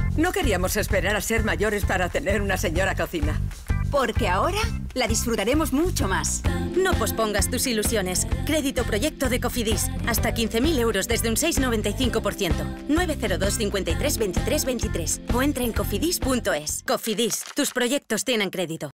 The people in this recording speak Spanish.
No queríamos esperar a ser mayores para tener una señora cocina. Porque ahora la disfrutaremos mucho más. No pospongas tus ilusiones. Crédito proyecto de Cofidis. Hasta 15.000 euros desde un 6,95%. 902 53 23 23. O entra en cofidis.es. Cofidis. Tus proyectos tienen crédito.